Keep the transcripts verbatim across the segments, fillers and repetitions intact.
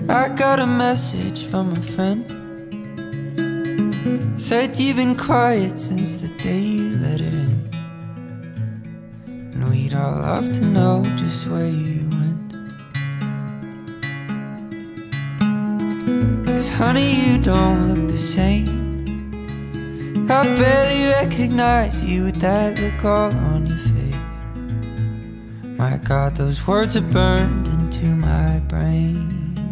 I got a message from a friend. Said you've been quiet since the day you let her in, and we'd all love to know just where you went. 'Cause honey, you don't look the same. I barely recognize you with that look all on your face. My God, those words are burned into my brain.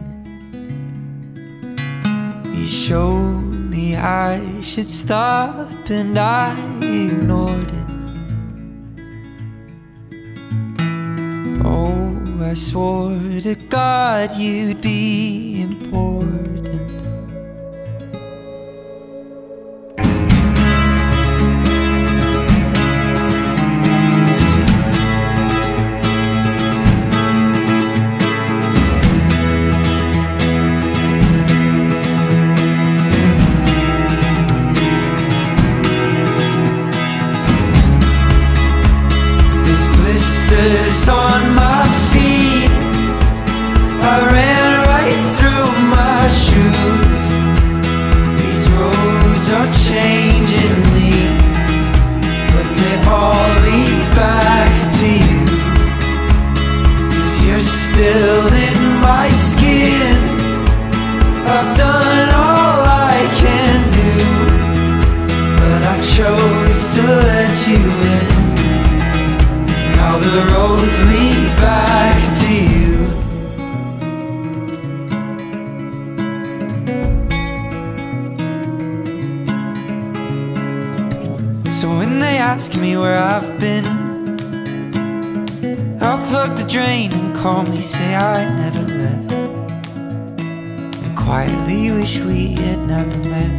You showed me I should stop and I ignored it. Oh, I swore to God you'd be important. Blisters on my feet, I ran right through my shoes. These roads are changing me, but they all lead back to you. 'Cause you're still in my skin. I've done all I can do, but I chose to let you in. Now the roads lead back to you. So when they ask me where I've been, I'll plug the drain and calmly say I never left, and quietly wish we had never met.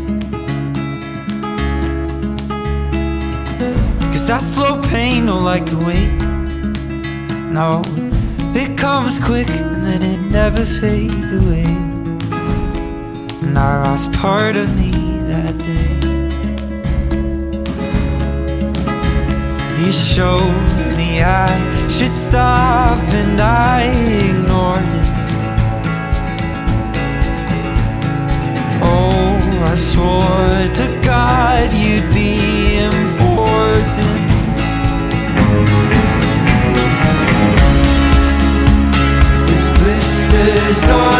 That slow pain don't like to wait. No, it comes quick and then it never fades away. And I lost part of me that day. You showed me I should stop and I ignored it. Oh, I swore to God you'd be important. There's blisters on